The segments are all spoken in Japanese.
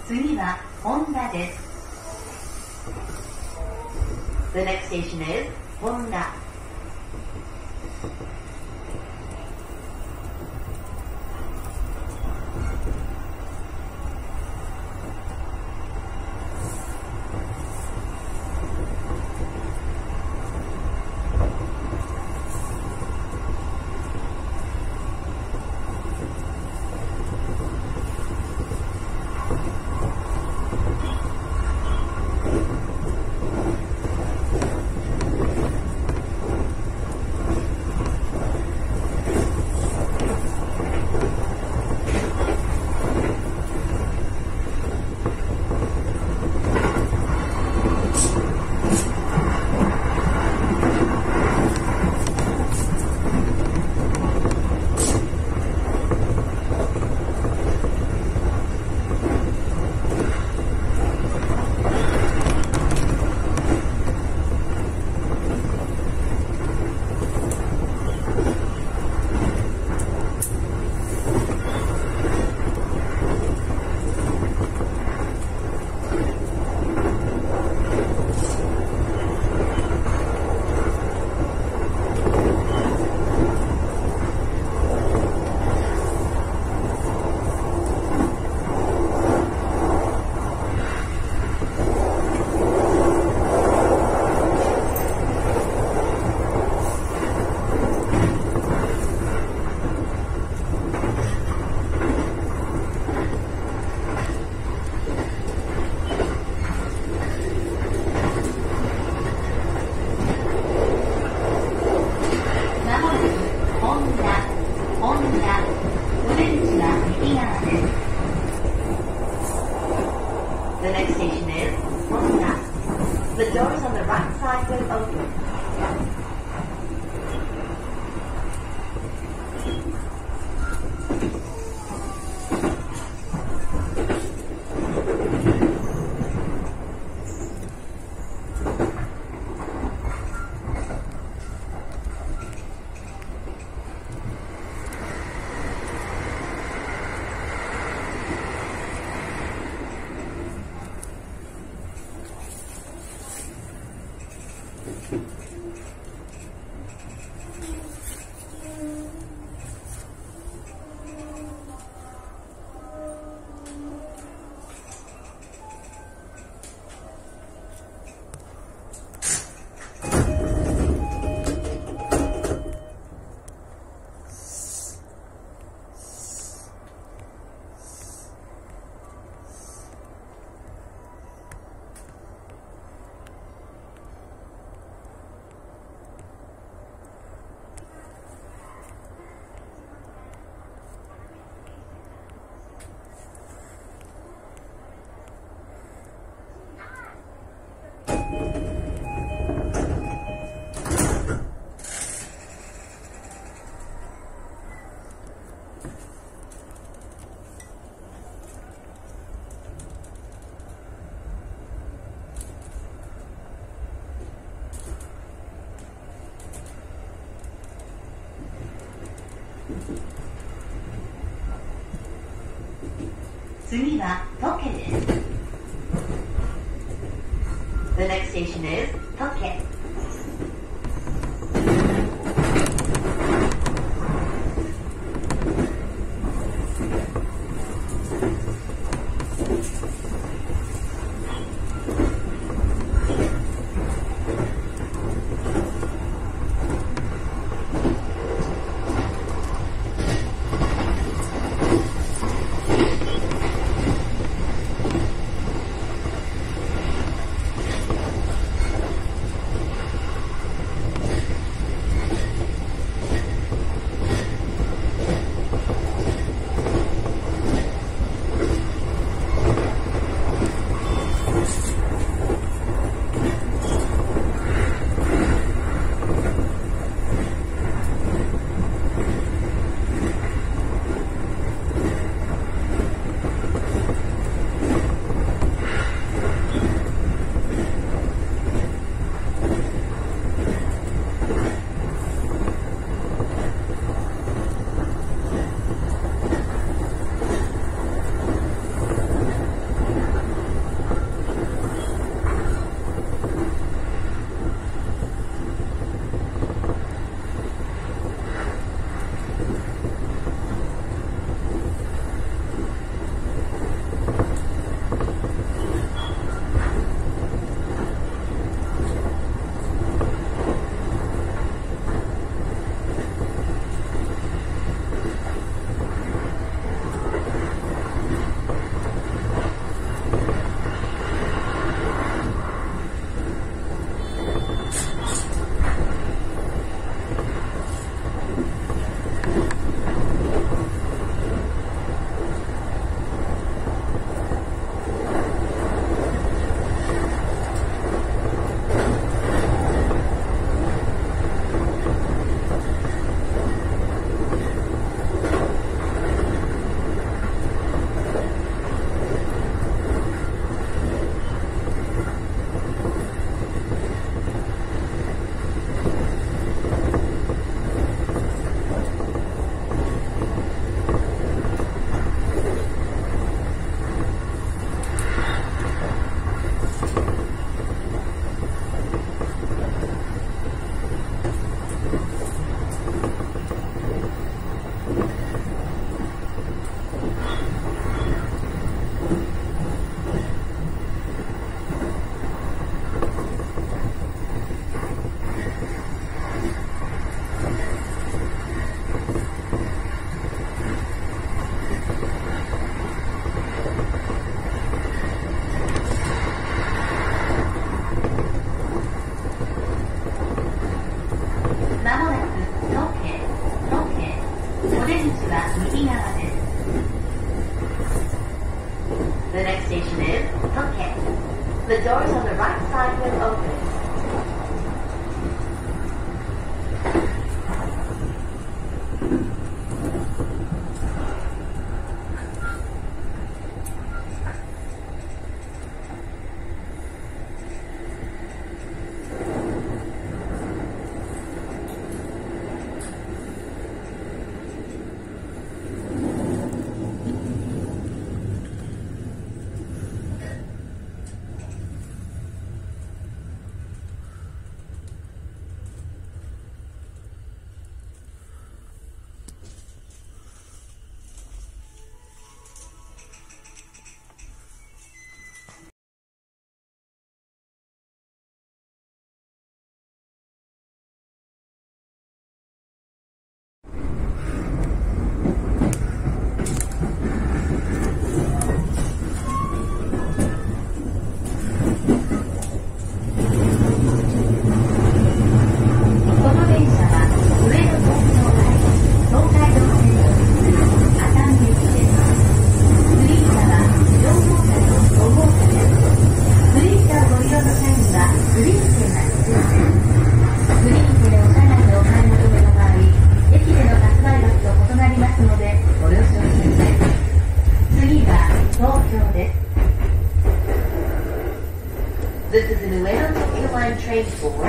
次は本田です。The next station is Honda. The next station is Honda. The doors on the right side will open.次はトケです。The next station is Toke.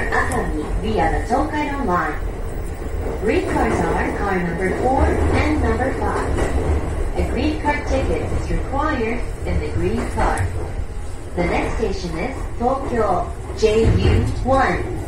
Akagi via the Tokaido line. Green cars are car number 4 and number 5. A green car ticket is required in the green car. The next station is Tokyo JU1.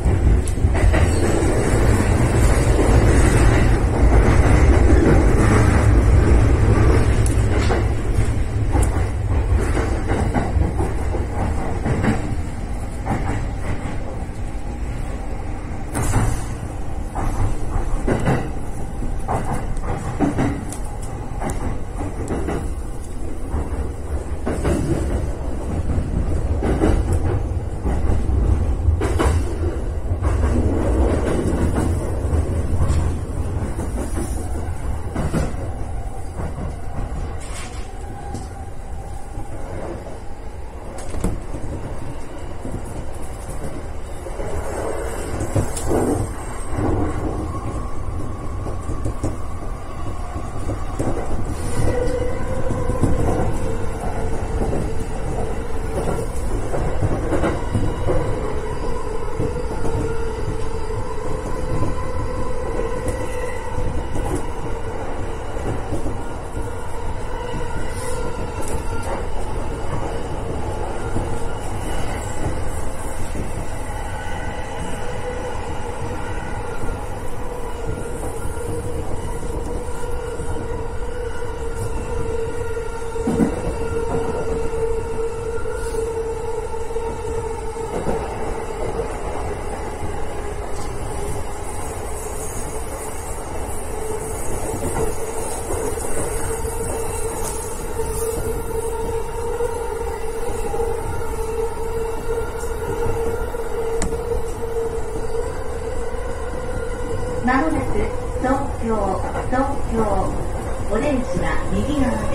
まもなく東京、オレンジが右側です。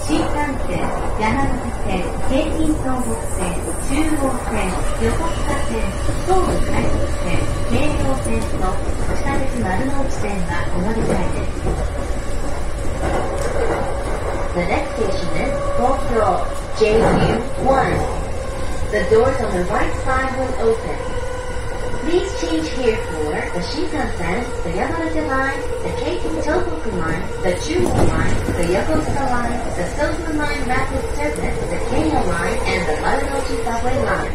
新幹線、山手線、京浜東北線、中央線、横須賀線、東武快速線、京葉線と地下鉄丸の内線がお乗り換えです。The next station is Tokyo JU1. The doors on the right side will open. Please change here for the Shinkansen, the Yamanote Line, the Keikyu Tohoku Line, the Chuo Line, the Yokosuka Line, the Sofu Line Rapid Service, the Keio Line, and the Marunouchi Subway Line.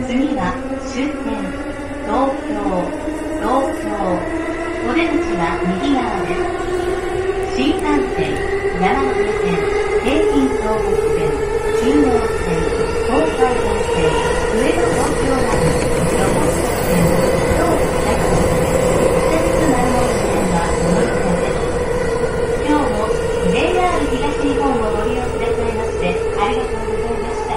次は終点東京。お出口は右側です。新幹線、山手線、京浜東北線、中央線、東海道線、上野東京ライン、横須賀線、東北大学線、私鉄丸ノ内線はこの路線です。今日も JR 東日本をご利用くださいましてありがとうございました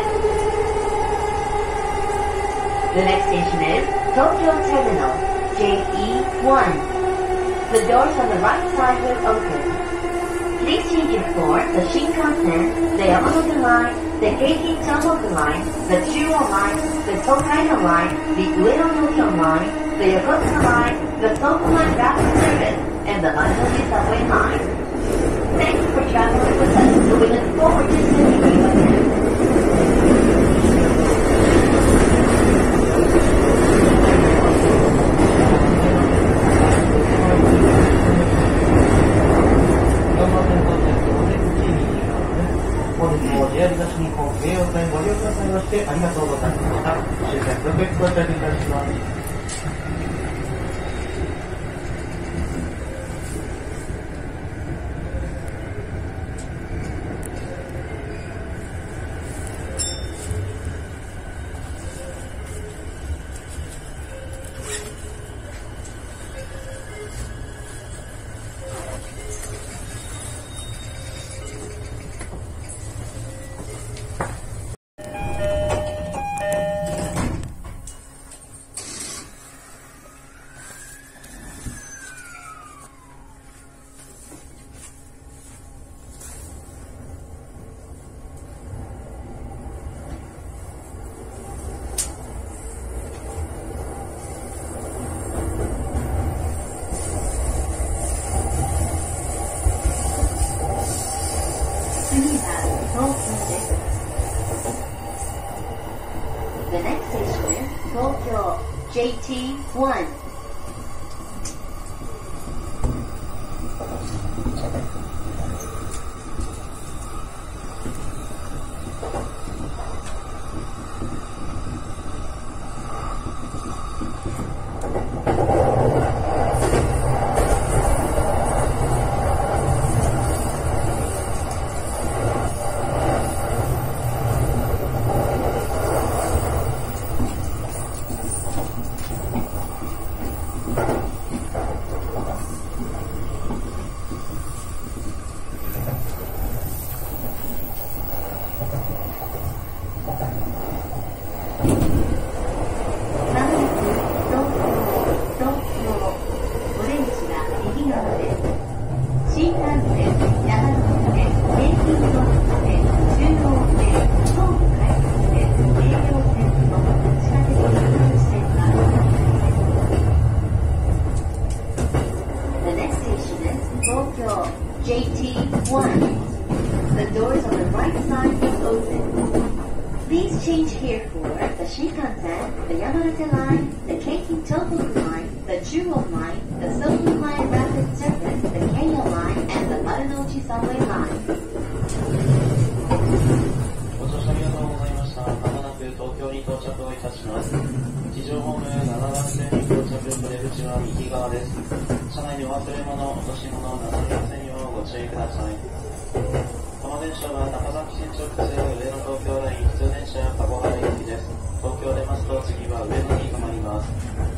。The next station is Tokyo Terminal, JE1. The doors on the right side will open. Please change your floor, the Shinkansen, the Yamanote Line, the Keiki Tohoku Line, the Chuo Line, the Tokaido Line, the Ueno Tokyo Line, the Yokosuka Line, the Tohoku Line Rapid Service, and the Marunouchi Subway Line. Thank you for traveling with us, and we look forward to seeing you again. JR 東日本京葉線ご利用くださいましてありがとうございました。終点600到着いたします。 The next station is Tokyo JT1. JT1. The doors on the right side will open. Please change here for the Shinkansen, the Yamanote Line, the Keiki Tohoku Line, the Chuo Line, the Sohu Line Rapid Service, the Keio Line, and the Marunouchi Subway Line. ご乗車ありがとうございました。まもなく東京に到着をいたします。地上ホーム7番線に到着、出口は右側です。車内にお忘れ物、落とし物なさりませんようご注意ください。この電車は高崎新直通上野東京ライン普通電車加古原行きです。東京を出ますと次は上野に停まります。